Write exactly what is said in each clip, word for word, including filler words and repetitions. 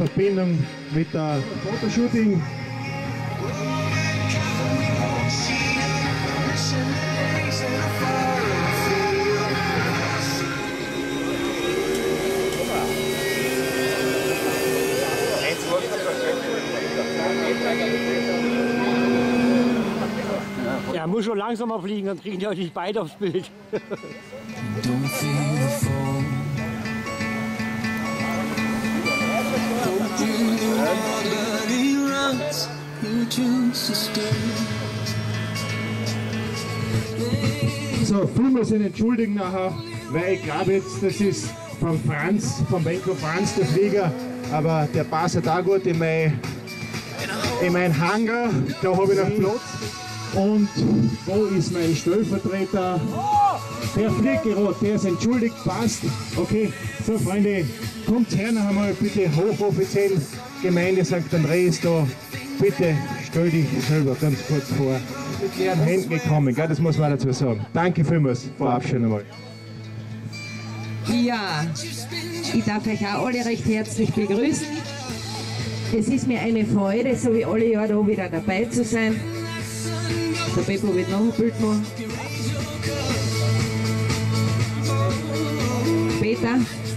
Verbindung mit der Fotoshooting. Ja, muss schon langsamer fliegen, dann kriegen die euch nicht beide aufs Bild. So, viel muss ich entschuldigen nachher, weil ich glaube jetzt, das ist von Franz, von Benko Franz, der Flieger, aber der passt da gut in mein, in mein Hangar, da habe ich noch Platz. Und wo ist mein Stellvertreter? Der fliegt gerade, der ist entschuldigt, passt. Okay, so Freunde, kommt her noch einmal bitte hochoffiziell, Gemeinde Sankt Andreas da. Bitte stell dich selber ganz kurz vor. Mit leeren Händen gekommen, gell? Das muss man dazu sagen. Danke vielmals, vorab schon einmal. Ja, ich darf euch auch alle recht herzlich begrüßen. Es ist mir eine Freude, so wie alle Jahre da wieder dabei zu sein. Der Beppo wird noch ein Bild machen. Peter.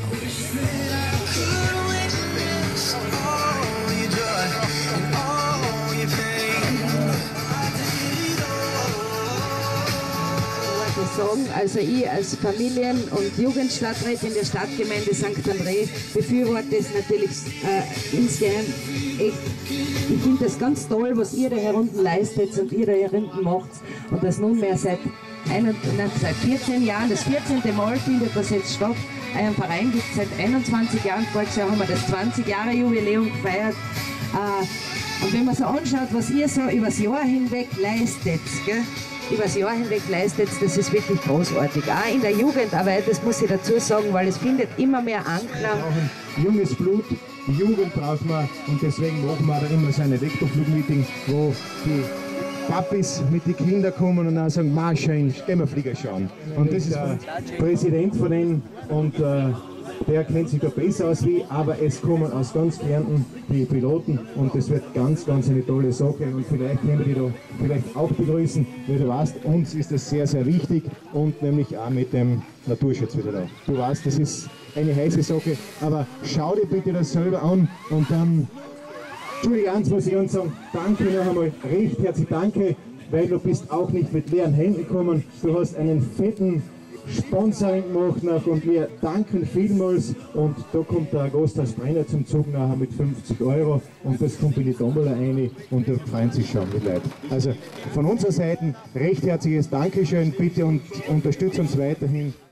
Sagen, also ich als Familien- und Jugendstadträtin der Stadtgemeinde Sankt André befürworte es natürlich äh, insgeheim echt. Ich finde das ganz toll, was ihr da hier unten leistet und ihr da hier unten macht und das nunmehr seit, ein, nein, seit vierzehn Jahren, das vierzehnte Mal findet das jetzt statt. Einen Verein gibt es seit einundzwanzig Jahren, voriges Jahr haben wir das zwanzig Jahre Jubiläum gefeiert. Äh, und wenn man so anschaut, was ihr so übers Jahr hinweg leistet, gell? übers Jahr hinweg leistet, das ist wirklich großartig. Auch in der Jugendarbeit, das muss ich dazu sagen, weil es findet immer mehr Anklang. Wir brauchen junges Blut, die Jugend brauchen wir und deswegen machen wir da immer so ein Elektroflugmeeting, wo die Papis mit den Kindern kommen und dann sagen, ma schön, gehen wir Flieger schauen. Und das ist der Präsident von denen und äh, der kennt sich da besser aus wie, aber es kommen aus ganz Kärnten die Piloten und das wird ganz, ganz eine tolle Sache und vielleicht können wir die da vielleicht auch begrüßen, weil du weißt, uns ist das sehr, sehr wichtig und nämlich auch mit dem Naturschutz wieder da. Du weißt, das ist eine heiße Sache, aber schau dir bitte das selber an und dann, Entschuldigung, eins muss ich uns sagen, danke noch einmal, recht herzlich danke, weil du bist auch nicht mit leeren Händen gekommen, du hast einen fetten Sponsoring gemacht nach und wir danken vielmals und da kommt der Gasthaus Brenner zum Zug nachher mit fünfzig Euro und das kommt in die Tombola rein und da freuen sich schon die Leute. Also von unserer Seite recht herzliches Dankeschön, bitte und unterstützt uns weiterhin.